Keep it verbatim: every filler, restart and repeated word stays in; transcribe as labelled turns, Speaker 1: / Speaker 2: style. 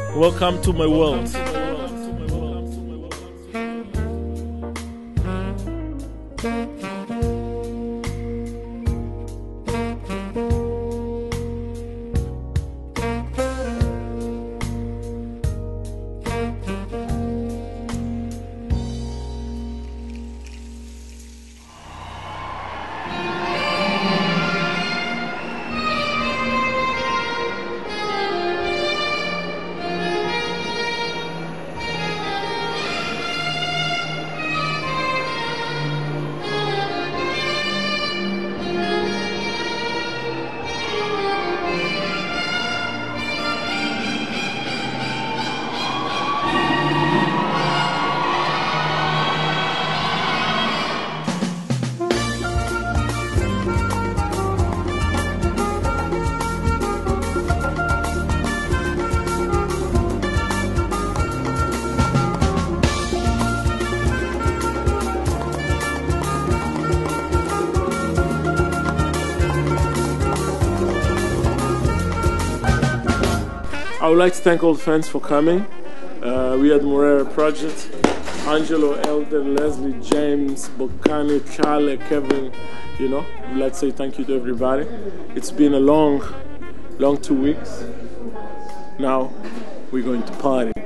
Speaker 1: Welcome to my world. I would like to thank all the fans for coming. Uh, we had Moreira Project, Angelo, Elden, Leslie, James, Bocani, Charlie, Kevin. You know, I would like to say thank you to everybody. It's been a long, long two weeks. Now we're going to party.